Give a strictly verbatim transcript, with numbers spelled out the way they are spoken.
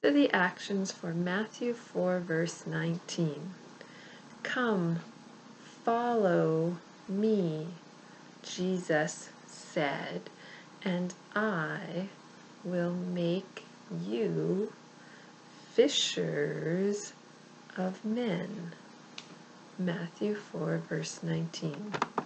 are the actions for Matthew four, verse nineteen. Come, follow me, Jesus said, and I will make you fishers of men. Matthew four, verse nineteen.